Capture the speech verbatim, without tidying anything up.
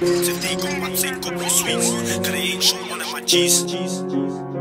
If they go once, ain't got no sweets. Cause they ain't show one of my G's.